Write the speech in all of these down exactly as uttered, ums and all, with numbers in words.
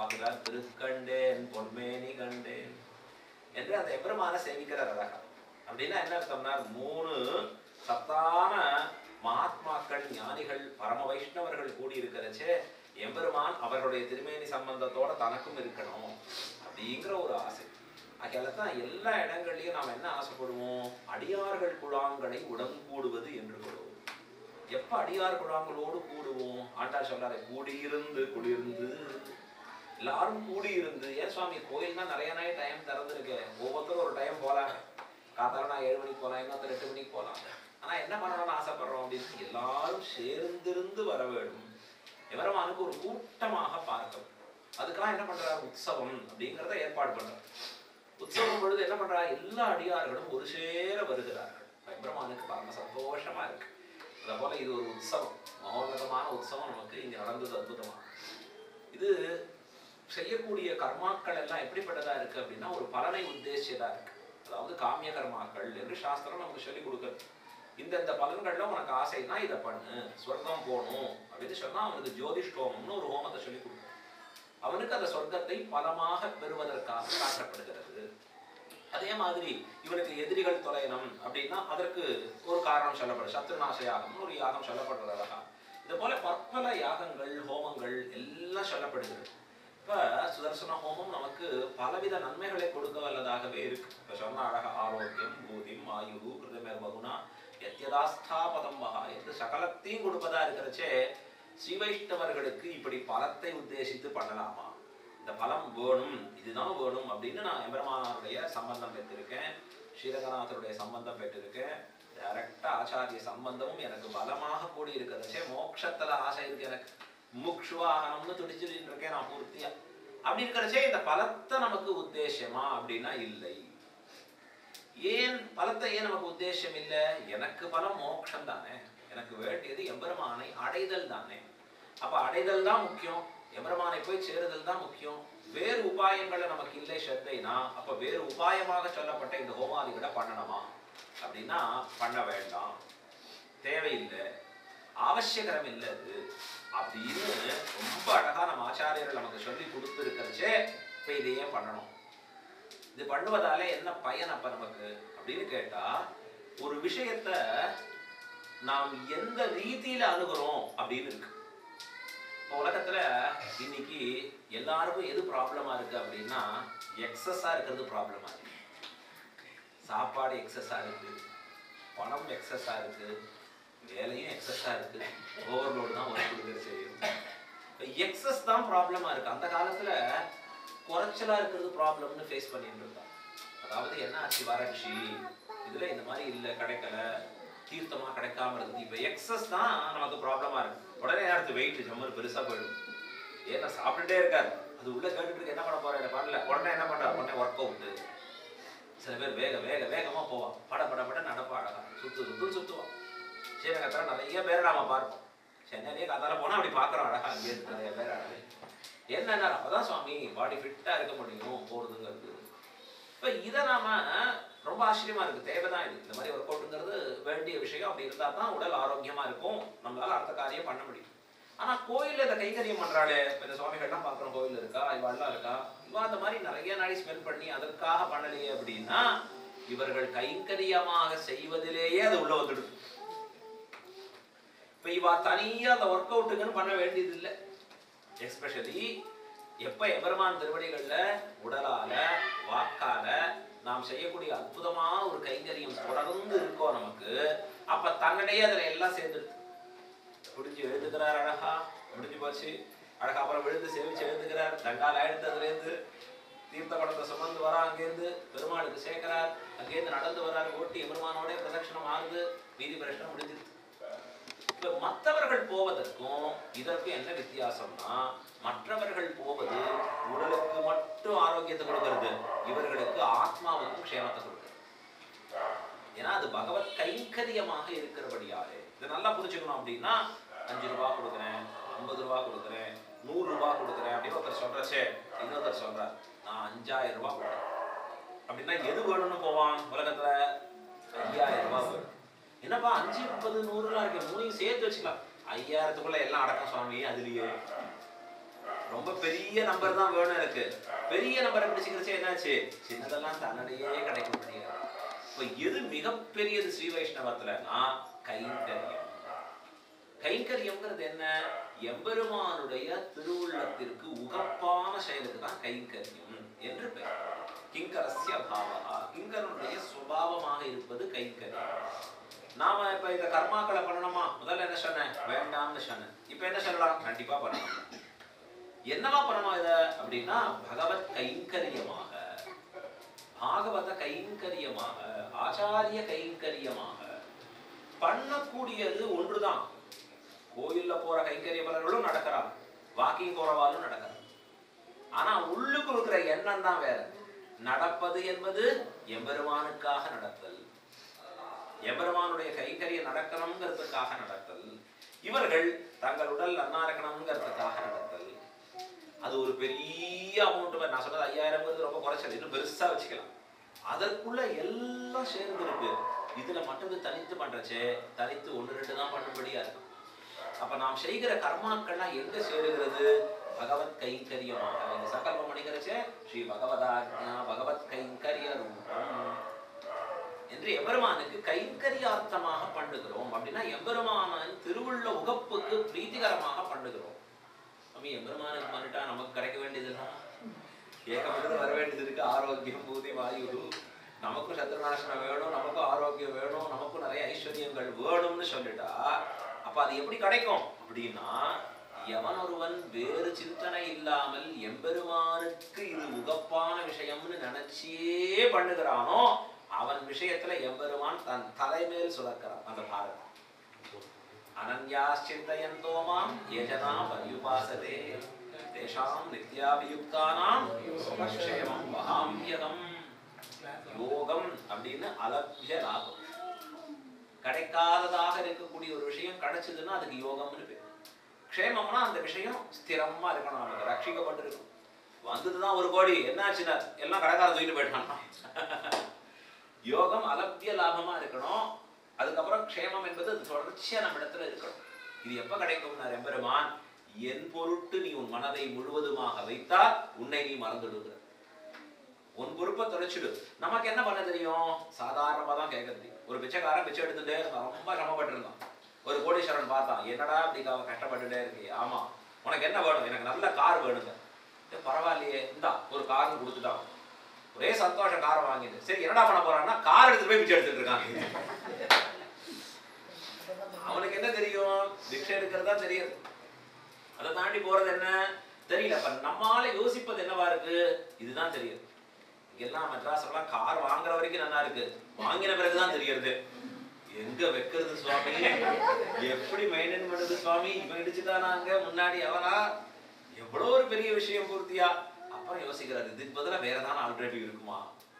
பார்க்கிறார். திருக்கண்டேன் பொன்மேனி கண்டேன் என்று அந்த எம்பெருமான சேவிக்கிறார் அழகா. அப்படின்னா என்ன அர்த்தம்னா, மூணு சத்தான மகாத்மாக்கள் ஞானிகள் பரம வைஷ்ணவர்கள் கூடி இருக்கிறச்சே எம்பெருமான் அவர்களுடைய திருமேனி சம்பந்தத்தோட தனக்கும் இருக்கணும் அப்படிங்கிற ஒரு ஆசை. அதனால்தான் எல்லா இடங்கள்லயும் நாம் என்ன ஆசைப்படுவோம், அடியார்கள் குழாங்களை உடன் கூடுவது என்று கொள்வோம். எப்ப அடியார் குழாங்களோடு கூடுவோம், ஆண்டாள் சொல்றாரு, கூடியிருந்து குளிர்ந்து. எல்லாரும் கூடியிருந்து, ஏன் சுவாமி கோயில் தான் நிறைய நாள் டைம் திறந்துருக்கு, ஒவ்வொருத்தரும் ஒரு டைம் போலாம். காத்தால நான் ஏழு மணிக்கு போலாம், இன்னொருத்தர் எட்டு மணிக்கு போலாம். ஆனா என்ன பண்ணணும்னு ஆசைப்படுறோம் அப்படின்னு, எல்லாரும் சேர்ந்திருந்து வர வேண்டும், எவரமானுக்கு ஒரு கூட்டமாக பார்க்கணும். அதுக்கெல்லாம் என்ன பண்றாரு, உற்சவம் அப்படிங்கிறத ஏற்பாடு பண்றாரு. உற்சவம் பொழுது என்ன பண்றா, எல்லா அடியார்களும் ஒரு சேர வருகிறார்கள். எம்பெருமானுக்கு பரம சந்தோஷமா இருக்கு. அதே போல இது ஒரு உற்சவம், மகோன்னதமான உற்சவம் நமக்கு இங்க நடந்தது. அற்புதமா இது செய்யக்கூடிய கர்மாக்கள் எல்லாம் எப்படிப்பட்டதா இருக்கு அப்படின்னா, ஒரு பலனை உத்தேசியதா இருக்கு. அதாவது காமிய கர்மாக்கள் என்று சாஸ்திரம் நமக்கு சொல்லிக் கொடுக்குறது. இந்தந்த பலன்கள்ல உனக்கு ஆசைனா இதை பண்ணு, சொர்க்கம் போகணும் அப்படின்னு சொன்னா அவனுக்கு ஜோதிஷ்டோமம்னு ஒரு ஹோமத்தை சொல்லி கொடுக்கும். அவனுக்கு அந்த சொர்க்கத்தை பலமாக பெறுவதற்காக காட்டப்படுகிறது. அதே மாதிரி இவனுக்கு எதிரிகள் தொலைனம் அப்படின்னா அதற்கு ஒரு காரணம் சொல்லப்படுது. சத்ருநாச யாகம்னு ஒரு யாகம் சொல்லப்படுறது அழகா. இது போல பற்பல யாகங்கள் ஹோமங்கள் எல்லாம் சொல்லப்படுகிறது. இப்ப சுதர்சன ஹோமம் நமக்கு பலவித நன்மைகளை கொடுக்க வல்லதாகவே இருக்கு. இப்ப சொன்ன அழகா, ஆரோக்கியம் பூதிம் ஆயுகு கிருதமேர் பகுனா யத்யதாஸ்தாபதம் மகா என்று சகலத்தையும் கொடுப்பதா இருக்கிறச்சே, ஸ்ரீ வைஷ்ணவர்களுக்கு இப்படி பலத்தை உத்தேசித்து பண்ணலாமா? இந்த பலம் வேணும், இதுதான் வேணும் அப்படின்னு நான் எம்பெருமானாருடைய சம்பந்தம் பெற்றிருக்கேன், ஸ்ரீரங்கநாதருடைய சம்பந்தம் பெற்றிருக்கேன், டைரக்டா ஆச்சாரிய சம்பந்தமும் எனக்கு பலமாக கூடி இருக்கிறச்சே, மோட்சத்துல ஆசை இருக்கு எனக்கு, முக்ஷுவாகனம்னு துடிச்சுட்டு இருக்கேன் நான் பூர்த்தியா. அப்படி இருக்கிறச்சே இந்த பலத்தை நமக்கு உத்தேசமா அப்படின்னா இல்லை. ஏன் பலத்தை ஏன் நமக்கு உத்தேசம் இல்லை? எனக்கு பலம் மோட்சம் தானே, எனக்கு வேண்டியது எம்பெருமானை அடைதல் தானே. அப்ப அடைதல் தான் முக்கியம், எம்பெருமானை போய் சேருதல் தான் முக்கியம். வேறு உபாயங்களை நமக்கு இல்லை ஸ்ரத்தைனா, அப்ப வேறு உபாயமாக சொல்லப்பட்ட இந்த ஹோமாதிகளை பண்ணணுமா அப்படின்னா பண்ண வேண்டாம், தேவையில்லை, அவசியகரம் இல்லை அது அப்படின்னு ரொம்ப அழகா நம்ம ஆச்சாரியர்கள் நமக்கு சொல்லி கொடுத்துருக்கிறச்சே இப்ப இதையே பண்ணணும். இது பண்ணுவதாலே என்ன பயன் அப்ப நமக்கு அப்படின்னு கேட்டா, ஒரு விஷயத்த நாம் எந்த ரீதியில அணுகிறோம் அப்படின்னு இருக்கு. இப்போ உலகத்துல இன்னைக்கு எல்லாருக்கும் எது ப்ராப்ளமா இருக்கு அப்படின்னா, எக்ஸஸா இருக்கிறது ப்ராப்ளமா இருக்கு. சாப்பாடு எக்ஸஸா இருக்கு, பணம் எக்ஸஸா இருக்கு, வேலையும் எக்ஸஸா இருக்கு, ஓவர்லோடு தான் ஒர்க் கொடுக்க செய்யும். எக்ஸஸ் தான் ப்ராப்ளமா இருக்கு. அந்த காலத்துல குறைச்சலா இருக்கிறது ப்ராப்ளம்னு ஃபேஸ் பண்ணிட்டு இருந்தான். அதாவது என்ன ஆச்சு, வறட்சி, இதுல இந்த மாதிரி இல்லை, கிடைக்கல, தீர்த்தமா கிடைக்காம இருக்குது. இப்ப எக்ஸஸ் தான் நமக்கு ப்ராப்ளமா இருக்கு. உடனே அடுத்து வெயிட் ஜம்மர் பெருசா போயிடும். ஏன்னா சாப்பிட்டுட்டே இருக்காரு, அது உள்ள கேட்டுட்டு இருக்கு, என்ன பண்ண போறேன் பண்ணல, உடனே என்ன பண்றாரு, உடனே ஒர்க் அவுட். சில பேர் வேக வேக வேகமா போவான், பட பட பட நடப்பா, அழகா சுத்து சுத்து சுத்துவான். ஸ்ரீரங்கத்துல நிறைய பேர் நாம பார்ப்போம். சென்னையிலேயே கதால போனா அப்படி பாக்குறோம், அழகா அங்கே இருக்கு நிறைய பேர். அழகு என்னன்னா, அப்பதான் சுவாமி பாடி ஃபிட்டா இருக்க முடியும் போறதுங்கிறது. இப்ப இதை நாம ரொம்ப ஆச்சரியமா இருக்கு, தேவைதான் இது. இந்த மாதிரி ஒர்க் அவுட்ங்கிறது வேண்டிய விஷயம். அப்படி இருந்தா தான் உடல் ஆரோக்கியமா இருக்கும், நம்மளால அடுத்த காரியம் பண்ண முடியும். ஆனா கோயில்ல இதை கைங்கரியம் பண்றாளே, இந்த சுவாமிகள்லாம் பாக்குறோம், கோயில் இருக்கா, இவாள்லாம் இருக்கா, இவா அந்த மாதிரி நிறைய நாளை ஸ்பெண்ட் பண்ணி அதற்காக பண்ணலையே அப்படின்னா, இவர்கள் கைங்கரியமாக செய்வதிலேயே அது உள்ள வந்துடுது. இப்ப இவா தனியா அந்த ஒர்க் அவுட்டுக்குன்னு பண்ண வேண்டியது இல்லை. எஸ்பெஷலி எப்ப எம்பெருமான் திருவடிகள்ல உடலால வாக்கால நாம் செய்யக்கூடிய அற்புதமான ஒரு கைங்கரியம் தொடர்ந்து இருக்கோம் நமக்கு, அப்ப தன்னிடையே அதுல எல்லாம் சேர்ந்துடுது. முடிஞ்சு எழுதுகிறார், அழகா முடிஞ்சு போச்சு, அழகா அப்புறம் விழுந்து சேவிச்சு எழுதுகிறார், தண்டால் ஆயிடுத்ததுல இருந்து தீர்த்த படத்தை சுமந்து வரா, அங்கேருந்து பெருமாளுக்கு சேர்க்கிறார், அங்கேருந்து நடந்து வர்றாரு, ஓட்டி எம்பெருமானோட பிரதட்சணம் ஆகுது, வீதி பிரச்சனை முடிஞ்சிருக்கு. இப்ப மற்றவர்கள் போவதற்கும் இதற்கும் என்ன வித்தியாசம்னா, மற்றவர்கள் போவது உடலுக்கு மட்டும் ஆரோக்கியத்தை கொடுக்கிறது, இவர்களுக்கு ஆத்மாவுக்கும் க்ஷேமத்தை கொடுக்கிறது. ஏன்னா அது பகவத் கைங்கரியமாக இருக்கிறபடியாலே இதை நல்லா புரிஞ்சுக்கணும். அப்படின்னா அஞ்சு ரூபா கொடுக்குறேன், ஐம்பது ரூபா கொடுக்குறேன், நூறு ரூபாய் கொடுக்குறேன் அப்படின்னு ஒருத்தர் சொல்றச்சே, இன்னொருத்தர் சொல்றார் நான் அஞ்சாயிரம் ரூபாய் கொடுக்குறேன் அப்படின்னா எது வேணும்னு போவான் உலகத்துல? ஐயாயிரம் ரூபாய் வேணும். என்னப்பா அஞ்சு முப்பது நூறுலாம் இருக்கு, மூணையும் சேர்த்து வச்சுக்கலாம், ஐயாயிரத்துக்குள்ள எல்லாம் அடக்கம் சுவாமி அதுலயே. ரொம்ப பெரிய நம்பர் தான் வேணும் எனக்கு. பெரிய நம்பரை பிடிச்சிக்கிறச்சே என்னாச்சு, சின்னதெல்லாம் தன்னிடையே கிடைக்க முடியாது. இப்போ எது மிகப்பெரியது ஸ்ரீ வைஷ்ணவத்துலன்னா கைங்கரியம். கைங்கரியம்ங்கிறது என்ன? எம்பெருமானுடைய திருவுள்ளத்திற்கு உகப்பான செயலுக்கு தான் கைங்கரியம் என்று பெயர். கிங்கரஸ்ய பாவா, கிங்கரனுடைய சுபாவமாக இருப்பது கைங்கரியம். நாம இப்ப இந்த கர்மாக்களை பண்ணணுமா? முதல்ல என்ன சொன்னேன்? வேண்டாம்னு சொன்னேன். இப்ப என்ன சொல்லலாம்? கண்டிப்பா பண்ணணும். என்னவா பண்ணணும் இத அப்படின்னா பகவத் கைங்கரியமாக, பாகவத கைங்கரியமாக, ஆச்சாரிய கைங்கரியமாக பண்ணக்கூடியது ஒன்றுதான். கோயில்ல போற கைங்கரிய பலர்களும் நடக்கிறாங்க, வாக்கிங் போறவாலும் நடக்கிறாங்க. ஆனா உள்ளுக்கு இருக்கிற எண்ணம் தான் வேற. நடப்பது என்பது எம்பெருமானுக்காக நடத்தல், எம்பெருமானுடைய கைங்கரிய நடக்கணுங்கிறதுக்காக நடத்தல், இவர்கள் தங்கள் உடல் நன்னா இருக்கணுங்கிறதுக்காக நடத்தல். அது ஒரு பெரிய அமௌண்ட். நான் சொன்னது ஐயாயிரம் ரொம்ப குறைச்சல், இன்னும் பெருசா வச்சுக்கலாம். அதற்குள்ள எல்லாம் சேர்ந்து இருக்கு. இதுல மட்டும் தனித்து பண்றச்சே தனித்து ஒன்று ரெண்டு தான் பண்ணும்படியா இருக்கும். அப்ப நாம் செய்கிற கர்மாக்கள்லாம் எங்க சேருகிறது? பகவத் கைங்கரியமாக. இந்த சங்கல்பம் பண்ணிக்கிறச்சே ஸ்ரீ பகவதாஜ்ஞா பகவத் கைங்கரிய ரூபம் என்று எம்பெருமானுக்கு கைங்கரியார்த்தமாக பண்ணுகிறோம். அப்படின்னா எம்பெருமானின் திருவுள்ள உகப்புக்கு பிரீத்திகரமாக பண்ணுகிறோம். அப்படி எம்பெருமானுக்கு பண்ணிட்டா நமக்கு கிடைக்க வேண்டியதுதான் ஏகப்பட்டது வர வேண்டியது இருக்கு. ஆரோக்கியம், பூதி, வாயு, நமக்கும் சத்ருநாசனம் வேணும், நமக்கும் ஆரோக்கியம் வேணும், நமக்கும் நிறைய ஐஸ்வர்யங்கள் வேணும்னு சொல்லிட்டா அப்ப அது எப்படி கிடைக்கும் அப்படின்னா, எவன் ஒருவன் வேறு சிந்தனை இல்லாமல் எம்பெருமானுக்கு இது உகப்பான விஷயம்னு நினைச்சே பண்ணுகிறானோ அவன் விஷயத்துல எம்பெருமான் தன் தலைமேல் சுரக்கிறான் அந்த பாரதம். அனன்யாஸ் சிந்தயந்தோ மாம் ஏஜனா பரியுபாசதே தேஷாம் நித்யாபியுக்தானாம் யோகக்ஷேமம் வஹாம்யகம். யோகம் அப்படின்னு அலப்ய லாபம், கிடைக்காததாக இருக்கக்கூடிய ஒரு விஷயம் கிடைச்சதுன்னா அதுக்கு யோகம்னு பேர். க்ஷேமம்னா அந்த விஷயம் ஸ்திரமா இருக்கணும், நமக்கு ரட்சிக்கப்பட்டு இருக்கும். வந்ததுதான் ஒரு கோடி, என்னாச்சுன்னா எல்லாம் கடைக்கார தூக்கிட்டு போயிட்டான். யோகம் அலப்ய லாபமா இருக்கணும். அதுக்கப்புறம் க்ஷேமம் என்பது அது தொடர்ச்சியா நம்ம இடத்துல இருக்கணும். இது எப்ப கிடைக்கும்னா எம்பெருமான் என் பொருட்டு நீ உன் மனதை முழுவதுமாக வைத்தால் உன்னை நீ மறந்துடுங்க. உன் பொறுப்பை தொலைச்சிடு. நமக்கு என்ன பண்ண தெரியும்? சாதாரணமா தான் கேட்க தெரியும். ஒரு பிச்சைக்காரன் பிச்சை எடுத்துட்டே இருந்தான், ரொம்ப சிரமப்பட்டு இருந்தான். ஒரு கோடீஸ்வரன் பார்த்தான், என்னடா இப்படி கஷ்டப்பட்டுட்டே இருக்கு? ஆமா, உனக்கு என்ன வேணும்? எனக்கு நல்ல கார் வேணுங்க. பரவாயில்லையே, இந்தா ஒரு கார்னு கொடுத்துட்டான். ஒரே சந்தோஷம், காரை வாங்கிட்டு. சரி என்னடா பண்ண போறான்னா கார் எடுத்துட்டு போய் பிச்சை எடுத்துட்டு இருக்காங்க. அவனுக்கு என்ன தெரியும்? பிச்சை எடுக்கிறதா தெரியாது. அதை தாண்டி போறது என்ன தெரியல. அப்ப நம்மால யோசிப்பது என்னவா இருக்கு? இதுதான் தெரியுது. இங்கெல்லாம் மெட்ராஸ் எல்லாம் கார் வாங்குற வரைக்கும் நல்லா இருக்கு, வாங்கின பிறகுதான் தெரியுது எங்க வைக்கிறது சுவாமி, எப்படி மெயின்டைன் பண்ணுது சுவாமி, இவன் இடிச்சுட்டானாங்க முன்னாடி அவனா, எவ்வளவு ஒரு பெரிய விஷயம் பூர்த்தியா. அப்புறம் யோசிக்கிறாரு, இதுக்கு பதிலா வேற ஏதாவது ஆல்டர்னேட்டிவ் இருக்குமா?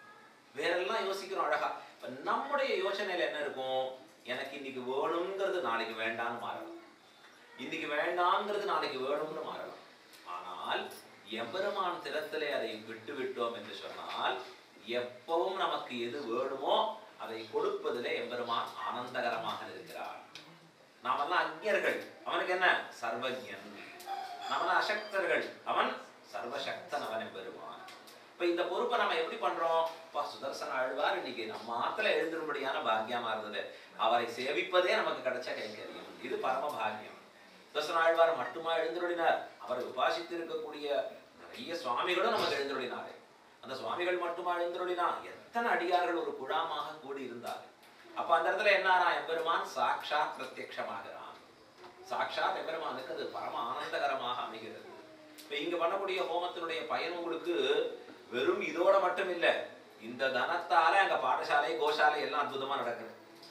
வேற எல்லாம் யோசிக்கிறோம் அழகா. இப்ப நம்முடைய யோசனையில என்ன இருக்கும்? எனக்கு இன்னைக்கு வேணுங்கிறது நாளைக்கு வேண்டாம்னு மாறலாம், இன்னைக்கு வேண்டாம்ங்கிறது நாளைக்கு வேணும்னு மாறலாம். ஆனால் எம்பெருமான் திறத்திலே அதை விட்டு விட்டோம் என்று சொன்னால் எப்பவும் நமக்கு எது வேணுமோ அதை கொடுப்பதிலே எம்பெருமான் ஆனந்தகரமாக இருக்கிறார். நாமெல்லாம் அஞ்ஞர்கள், அவனுக்கு என்ன சர்வஜன். நாமெல்லாம் அசக்தர்கள், அவன் சர்வசக்தன், அவன் எம்பெருமான். இப்ப இந்த பொறுப்பை நம்ம எப்படி பண்றோம்? சுதர்சன ஆழ்வார் இன்னைக்கு நம்ம ஆத்துல எழுந்திரும்படியான பாக்கியமா இருந்தது. அவரை சேவிப்பதே நமக்கு கிடைச்ச கைங்கரியம். இது பரம பாக்கியம். சுதர்சன ஆழ்வார் மட்டுமா எழுந்துருளினார்? அவரை உபாசித்து இருக்கக்கூடிய நிறைய சுவாமிகளும் நமக்கு எழுந்துருளினாரு. அந்த சுவாமிகள் மட்டுமா எழுந்துருளினா? எத்தனை அடியார்கள் ஒரு குழாமாக கூடி இருந்தார்கள். அப்ப அந்த இடத்துல என்ன? எம்பெருமான் சாட்சாத் பிரத்யக்ஷமாகிறான். சாட்சாத் எம்பெருமானுக்கு அது பரம ஆனந்தகரமாக அமைகிறது. இப்ப இங்க பண்ணக்கூடிய ஹோமத்தினுடைய பயன் உங்களுக்கு வெறும் இதோட மட்டும் இல்ல, இந்த தனத்தால அங்க பாடசாலை கோஷாலை எல்லாம் அற்புதமா நடக்குது.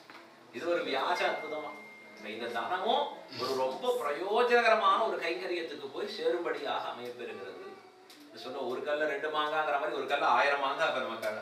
இது ஒரு வியாஜ அற்புதமா. இந்த தனமும் ஒரு ரொம்ப பிரயோஜனகரமான ஒரு கைங்கரியத்துக்கு போய் சேரும்படியாக அமையப்பெறுகிறது. சொன்ன ஒரு கல்ல ரெண்டு மாங்காங்கிற மாதிரி ஒரு கல்ல ஆயிரம் மாங்கா இப்ப நமக்காக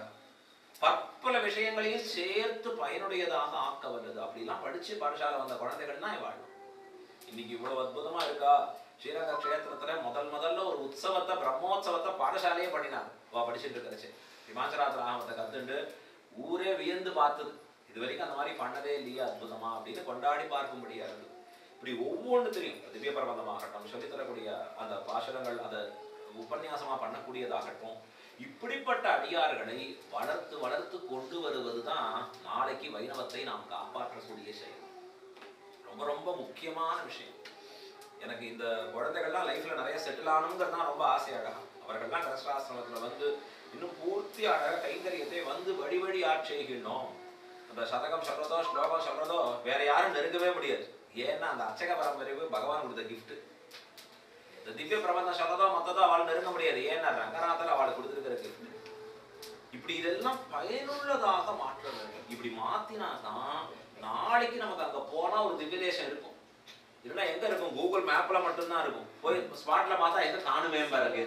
பற்பல விஷயங்களையும் சேர்த்து பயனுடையதாக ஆக்க வந்தது. அப்படிலாம் படிச்சு பாடசாலை வந்த குழந்தைகள் தான் வாழும். இன்னைக்கு இவ்வளவு அற்புதமா இருக்கா? ஸ்ரீரங்க கஷேத்திரத்துல முதல் முதல்ல ஒரு உற்சவத்தை, பிரம்மோற்சவத்தை பாடசாலையே பண்ணினாங்க. வா படிச்சுட்டு இருக்கிறச்சு விமாச்சராத்திர ஆகமத்தை கத்துண்டு ஊரே வியந்து பார்த்தது. இது வரைக்கும் அந்த மாதிரி பண்ணதே இல்லையா, அற்புதமா அப்படின்னு கொண்டாடி பார்க்கும்படியா இருந்தது. இப்படி ஒவ்வொன்று தெரியும். திவ்ய பிரபந்தமாகட்டும், சொல்லித்தரக்கூடிய அந்த பாசனங்கள், அதை உபன்யாசமா பண்ணக்கூடியதாகட்டும், இப்படிப்பட்ட அடியார்களை வளர்த்து வளர்த்து கொண்டு வருவதுதான் நாளைக்கு வைணவத்தை நாம் காப்பாற்றக்கூடிய செயல். ரொம்ப ரொம்ப முக்கியமான விஷயம். எனக்கு இந்த குழந்தைகள்லாம் லைஃப்ல நிறைய செட்டில் ஆகணுங்கிறது தான் ரொம்ப ஆசையாக. அவர்கள்லாம் கிரஸ்டாசிரமத்துல வந்து இன்னும் பூர்த்தி அழக கைங்கரியத்தை வந்து வழி வழி ஆட்சேகிடணும். அந்த சதகம் சொல்றதோ ஸ்லோகம் சொல்றதோ வேற யாரும் நெருங்கவே முடியாது. ஏன்னா அந்த அர்ச்சக பரம்பரைவு பகவான் கொடுத்த கிஃப்ட். இந்த திவ்ய பிரபந்தம் சொல்றதோ மொத்ததோ அவள் நெருங்க முடியாது. ஏன்னா ரங்கநாதர் அவளை கொடுத்துருக்கிற கிஃப்ட். இப்படி இதெல்லாம் பயனுள்ளதாக மாற்ற வேண்டும். இப்படி மாத்தினாதான் நாளைக்கு நமக்கு அங்க போனா ஒரு திவ்ய தேசம் இருக்கும். இல்லைன்னா எங்க இருக்கும்? கூகுள் மேப்ல மட்டும்தான் இருக்கும். போய் ஸ்பாட்ல பார்த்தா எங்க காணுமே பாருங்க.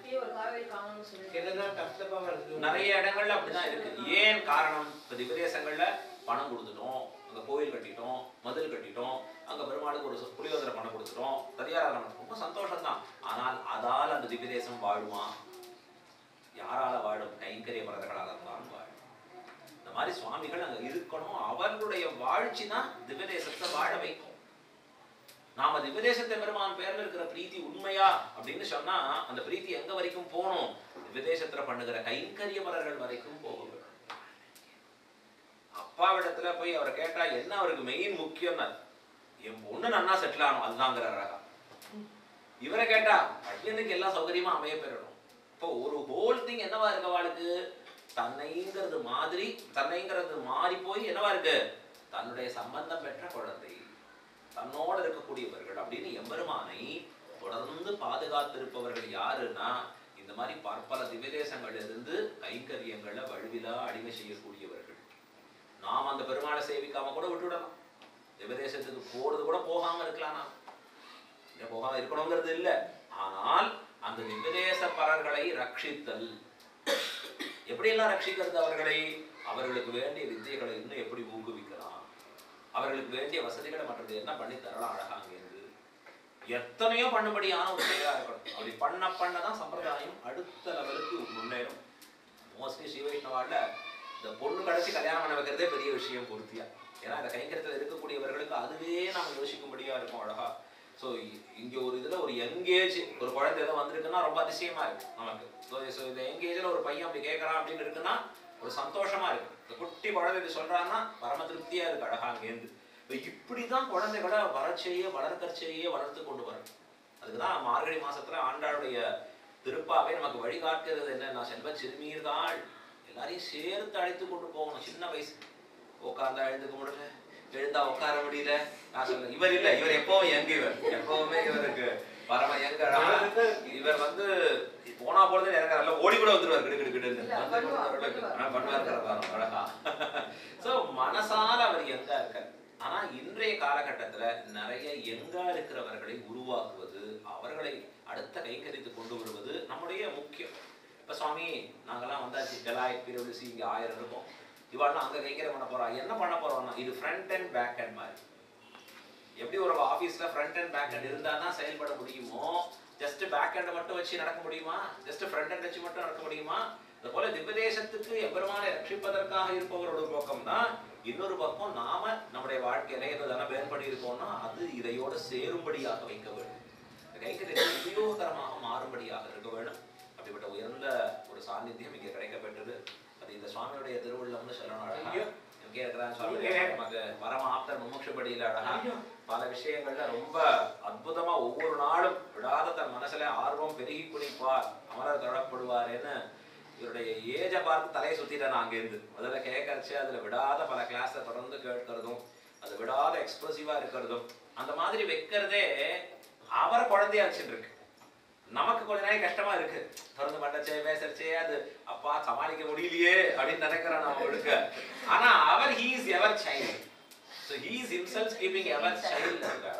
நிறைய இடங்கள்ல அப்படிதான் இருக்கு. ஏன் காரணம்? இப்ப திவ்ய தேசங்கள்ல பணம் கொடுத்துட்டோம், அங்க கோயில் கட்டிட்டோம், மதில் கட்டிட்டோம், அங்க பெருமாளுக்கு ஒரு புளியோதரை பணம் கொடுத்துட்டோம், சரியான ரொம்ப சந்தோஷம் தான். ஆனால் அதால் அந்த திவ்ய தேசம் வாழுமா? யாரால வாழும்? கைங்கரியவர்களாக இருந்தாலும் வாழும். இந்த மாதிரி சுவாமிகள் அங்க இருக்கணும். அவர்களுடைய வாழ்ச்சி தான் திவ்ய தேசத்தை வாழ வைக்கும். நாம திவ்யதேசத்தை பெருமான் பேர்ல இருக்கிற பிரீத்தி உண்மையா அப்படின்னு சொன்னா அந்த பிரீத்தி எங்க வரைக்கும் போகணும்? திவ்யதேசத்துல பண்ணுகிற கைங்கரியவர்கள் வரைக்கும் போக வேண்டும். அப்பாவிடத்துல போய் அவரை கேட்டா என்ன அவருக்கு மெயின் முக்கியம்னா என் பொண்ணு நன்னா செட்டில் ஆகணும், அதுதாங்கிற ரகா. இவரை கேட்டா பையனுக்கு எல்லாம் சௌகரியமா அமைய பெறணும். இப்போ ஒரு ஹோல் திங் என்னவா இருக்கு அவளுக்கு? தன்னைங்கிறது மாதிரி தன்னைங்கிறது மாறி போய் என்னவா இருக்கு? தன்னுடைய சம்பந்தம் பெற்ற குழந்தை, தன்னோடு இருக்கக்கூடியவர்கள் அப்படின்னு எம்பெருமானை தொடர்ந்து பாதுகாத்திருப்பவர்கள் யாருன்னா இந்த மாதிரி பற்பல திவ்யதேசங்கள்ல இருந்து கைங்கரியங்களை வலுவிலா அடிமை செய்யக்கூடியவர்கள். நாம் அந்த பெருமாளை சேவிக்காம கூட விட்டுவிடலாம். திவ்யதேசத்துக்கு போறது கூட போகாம இருக்கலாம். நாம் இங்க போகாம இருக்கணுங்கிறது இல்லை. ஆனால் அந்த திவ்யதேச பரர்களை ரட்சித்தல், எப்படியெல்லாம் ரட்சிக்கிறது? அவர்களை அவர்களுக்கு வேண்டிய வித்தியைகளை இன்னும் எப்படி ஊக்குவிக்கலாம், அவர்களுக்கு வேண்டிய வசதிகளை மற்றது என்ன பண்ணி தரலாம் அழகா அங்கிருந்து எத்தனையோ பண்ணும்படியான ஒரு செயலா இருக்கணும். அப்படி பண்ண பண்ணதான் சம்பிரதாயம் அடுத்த லெவலுக்கு முன்னேறும். மோஸ்ட்லி ஸ்ரீ வைஷ்ணவால இந்த பொண்ணு கடைசி கல்யாணம் பண்ண வைக்கிறதே பெரிய விஷயம் பூர்த்தியா. ஏன்னா இந்த கைங்கரியத்தில் இருக்கக்கூடியவர்களுக்கு அதுவே நாம் யோசிக்கும்படியா இருக்கும் அழகா. ஸோ இங்க ஒரு இதுல ஒரு யங்கேஜ் ஒரு குழந்தை ஏதோ வந்திருக்குன்னா ரொம்ப அதிசயமா இருக்கு நமக்கு. ஸோ இந்த யங்கேஜ்ல ஒரு பையன் அப்படி கேட்கறான் அப்படின்னு இருக்குன்னா ஒரு சந்தோஷமா இருக்கு. இந்த குட்டி குழந்தை இது சொல்றான்னா பரம திருப்தியா இருக்கு அழகா அங்கேருந்து. இப்படிதான் குழந்தைகளை வளர்ச்சியே வளர்க்கற்சையே வளர்த்து கொண்டு வரும். அதுக்குதான் மார்கழி மாசத்துல ஆண்டாளுடைய திருப்பாவே நமக்கு வழிகாட்டுகிறது என்ன? செல்வ சிறுமீர்காள் எல்லாரையும் சேர்த்து அழைத்து கொண்டு போகணும். சின்ன வயசு உட்கார்ந்தா எழுந்துக்க முடியல, எழுந்தா உட்கார முடியல. நான் சொல்றேன் இவர் இல்ல, இவர் எப்பவும் எங்க இவர் எப்பவுமே இவருக்கு பரம எங்க இவர் வந்து போனா பொழுது இறங்குறாருல ஓடி கூட வந்துருவார் கிடு கிடு கிடுன்னு பண்ணுவார் அழகா. சோ மனசால அவர் எங்க இருக்கார். ஆனா இன்றைய காலகட்டத்துல நிறைய எங்கா இருக்கிறவர்களை உருவாக்குவது, அவர்களை அடுத்த கைங்கரித்து கொண்டு வருவது நம்முடைய முக்கியம். இப்ப சுவாமி நாங்கெல்லாம் வந்தாச்சு, ஜலாய் பிரிவுசி இங்க ஆயிரம் இருக்கும், இவாள்லாம் அங்க கைங்கரியம் பண்ண போறா. என்ன பண்ண போறோம்னா இது ஃப்ரண்ட் அண்ட் பேக் அண்ட் மாதிரி. எப்படி ஒரு ஆபீஸ்ல ஃப்ரண்ட் அண்ட் பேக் அண்ட் இருந்தா தான் செயல்பட முடியுமோ, ஜஸ்ட் பேக் அண்ட் மட்டும் வச்சு நடக்க முடியுமா? ஜஸ்ட் ஃப்ரண்ட் அண்ட் வச்சு மட்டும் நடக்க முடியுமா? அது போல திவ்யதேசத்துக்கு எம்பெருமானை ரட்சிப்பதற்காக இருப்பவரோட பக்கம் தான். இன்னொரு பக்கம் நாம நம்முடைய வாழ்க்கையில ஏதோ பேர் பண்ணி இருக்கோம்னா அது இதையோட சேரும்படியாக வைக்க வேண்டும். கைங்கரியம் உபயோகரமாக மாறும்படியாக இருக்க வேண்டும். அப்படிப்பட்ட உயர்ந்த ஒரு சாநித்தியம் இங்கே கிடைக்கப்பட்டது. அது இந்த சுவாமியுடைய திருவுள்ளம்னு சொல்லணும். அழகா எங்கே இருக்கிறான்னு சொல்லுங்க. நமக்கு பரம ஆப்தர் முமுட்சுபடியில அழகா பல விஷயங்கள்ல ரொம்ப அற்புதமா ஒவ்வொரு நாளும் விடாத தன் மனசுல ஆர்வம் பெருகி குடிப்பார், அமரர் தொடப்படுவார்னு இவருடைய ஏஜை பார்த்து தலையை சுத்திட்டேன் நான் அங்கேருந்து. முதல்ல கேட்கறச்சு அதுல விடாத பல கிளாஸை தொடர்ந்து கேட்கறதும் அது விடாத எக்ஸ்பிரசிவா இருக்கிறதும் அந்த மாதிரி வைக்கிறதே அவரை குழந்தையா வச்சுட்டு இருக்கு. நமக்கு கொஞ்ச நாள் கஷ்டமா இருக்கு, தொடர்ந்து பண்ணச்சே பேசறச்சே அது அப்பா சமாளிக்க முடியலையே அப்படின்னு நினைக்கிறோம் நம்மளுக்கு. ஆனா அவர் he is ever child, so he is himself keeping ever child.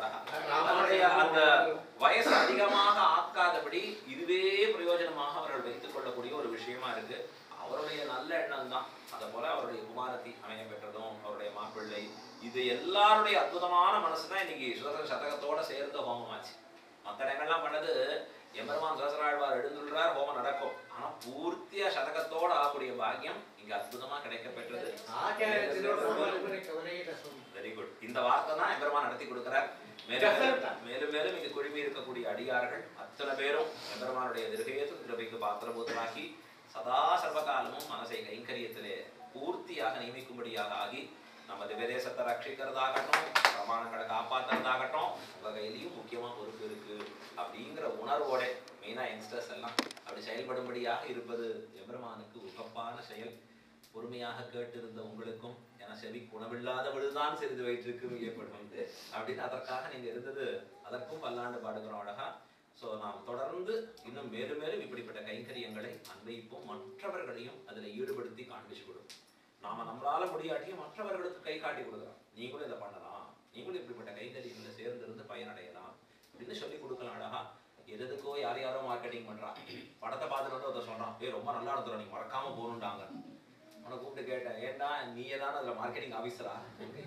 அவருடைய அந்த வயசு அதிகமாக ஆக்காதபடி இதுவே பிரயோஜனமாக அவர்கள் வைத்துக் கொள்ளக்கூடிய ஒரு விஷயமா இருக்கு. அவருடைய நல்ல எண்ணம் தான். அதை போல அவருடைய குமாரத்தி அமைய பெற்றதும் அவருடைய மாப்பிள்ளை இது எல்லாருடைய அற்புதமான மனசுதான் இன்னைக்கு சுதர்சன சதகத்தோட சேர்ந்த ஹோமமாச்சு. மற்ற இடங்கள்லாம் பண்ணது எம்பெருமான் சுதர்சனாழ்வார் எழுந்துள்ளார், ஹோமம் நடக்கும். ஆனா பூர்த்தியா சதகத்தோட ஆகக்கூடிய பாக்கியம் இங்க அற்புதமா கிடைக்கப்பெற்றது. Very good. இந்த வார்த்தை தான் எம்பெருமான் நடத்தி கொடுக்கிறார். மேலும் மேலும் மேலும் இங்கு குழுமி இருக்கக்கூடிய அடியார்கள் அத்தனை பேரும் எம்பெருமானுடைய திருகையத்து கிருபைக்கு பாத்திரபூதராகி சதா சர்வகாலமும் மனசை கைங்கரியத்திலே பூர்த்தியாக நியமிக்கும்படியாக ஆகி நம்ம திவ்யதேசத்தை ரட்சிக்கிறதாகட்டும், பிரமாணங்களை காப்பாற்றுறதாகட்டும், உங்க கையிலையும் முக்கியமா பொறுப்பு இருக்கு அப்படிங்கிற உணர்வோட மெயினா யங்ஸ்டர்ஸ் எல்லாம் அப்படி செயல்படும்படியாக இருப்பது எம்பெருமானுக்கு உகப்பான செயல். பொறுமையாக கேட்டிருந்த உங்களுக்கும் என செவி குணமில்லாதவள்தான் சிறிது வயிற்றுக்கு ஏற்படுவது அப்படின்னு அதற்காக நீங்க இருந்தது அதற்கும் பல்லாண்டு பாடுகிறோம் அழகா. ஸோ நாம் தொடர்ந்து இன்னும் மேலும் மேலும் இப்படிப்பட்ட கைங்கரியங்களை அன்வைப்போம், மற்றவர்களையும் அதில் ஈடுபடுத்தி காண்பிச்சு கொடுக்கும். நாம நம்மளால முடியாட்டியும் மற்றவர்களுக்கு கை காட்டி கொடுக்கலாம், நீங்களும் இதை பண்ணலாம், நீங்களும் இப்படிப்பட்ட கைங்கரியங்களை சேர்ந்திருந்து பயனடையலாம் அப்படின்னு சொல்லி கொடுக்கலாம் அழகா. எதுக்கோ யார் யாரோ மார்க்கெட்டிங் பண்றான், படத்தை பார்த்துட்டு அதை சொல்றான், ஏ ரொம்ப நல்லா இருந்துடும் நீங்க மறக்காம போகணுண்டாங்க. உன கூப்பிட்டு கேட்டேன், ஏண்டா நீ ஏதான அதுல மார்க்கெட்டிங் ஆபீசரா?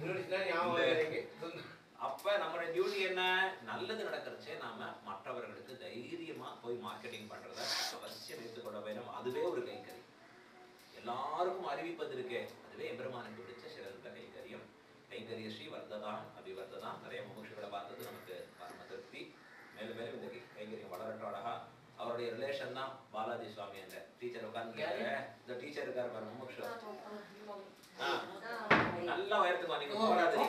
அப்ப நம்மளுடைய டியூட்டி என்ன? நல்லது நடக்கிறச்சே நாம மற்றவர்களுக்கு தைரியமா போய் மார்க்கெட்டிங் பண்றத அவசியம் ஏற்றுக்கொள்ள வேணும். அதுவே ஒரு கைங்கரியம். எல்லாருக்கும் அறிவிப்பது இருக்கே, அதுவே எம்பெருமானுக்கு பிடிச்ச சிறந்த கைங்கரியம். கைங்கரிய ஸ்ரீ வர்த்ததான் அபிவர்த்ததான். நிறைய முமுட்சுகளை பார்த்தது நமக்கு பரம திருப்தி. மேலும் மேலும் இந்த கைங்கரியம் வளரட்டும் அழகா. அவருடைய ரிலேஷன் தான் பாலாஜி சுவாமி. அந்த டீச்சர் உட்கார்ந்து இந்த டீச்சர் இருக்காரு பாரு முமுட்சு, நல்லா உயரத்துக்கு நீங்க போராது.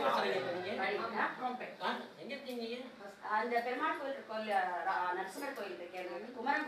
அந்த பெருமாள் கோயில் நரசிம்மர் கோயில் இருக்கேன் குமரன்